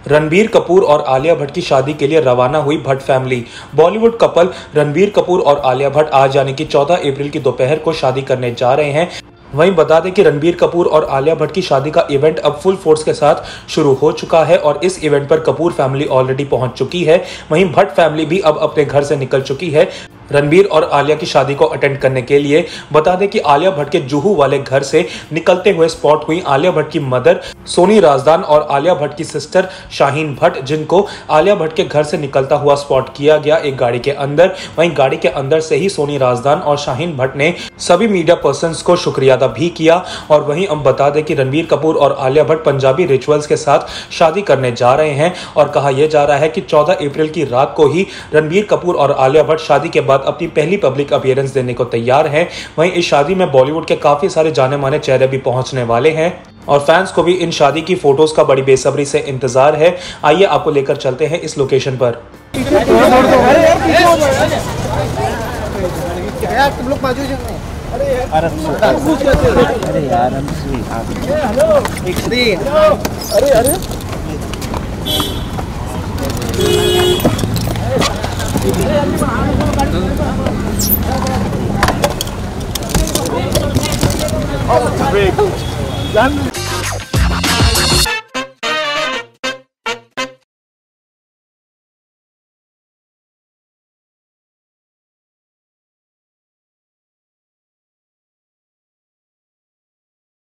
रणबीर कपूर और आलिया भट्ट की शादी के लिए रवाना हुई Bhatt family. Bollywood couple Ranbir Kapoor और आलिया भट्ट आज यानी कि 14 अप्रैल की दोपहर को शादी करने जा रहे हैं। वहीं बता दें कि रणबीर कपूर और आलिया भट्ट की शादी का इवेंट अब फुल फोर्स के साथ शुरू हो चुका है और इस इवेंट पर कपूर फैमिली ऑलरेडी पहुंच चुकी है। वहीं भट्ट फैमिली भी अब अपने घर से निकल चुकी है रणबीर और आलिया की शादी को अटेंड करने के लिए। बता दें कि आलिया भट्ट के जुहू वाले घर से निकलते हुए स्पॉट हुई आलिया भट्ट की मदर सोनी राजदान और आलिया भट्ट की सिस्टर शाहीन भट्ट, जिनको आलिया भट्ट के घर से निकलता हुआ स्पॉट किया गया एक गाड़ी के अंदर। वहीं गाड़ी के अंदर से ही सोनी राजदान और शाहीन भट्ट ने सभी मीडिया पर्संस को शुक्रिया अदा भी किया। और वहीं हम बता दें कि रणबीर कपूर और आलिया भट्ट पंजाबी रिचुअल्स के साथ शादी करने जा रहे हैं और कहा यह जा रहा है कि 14 अप्रैल की रात को ही रणबीर कपूर और आलिया भट्ट शादी के बाद अपनी पहली पब्लिक अपीयरेंस देने को तैयार हैं। वहीं इस शादी में बॉलीवुड के काफी सारे जाने माने चेहरे भी पहुंचने वाले हैं और फैंस को भी इन शादी की फोटोज का बड़ी बेसब्री से इंतजार है। आइए आपको लेकर चलते हैं इस लोकेशन पर। Done.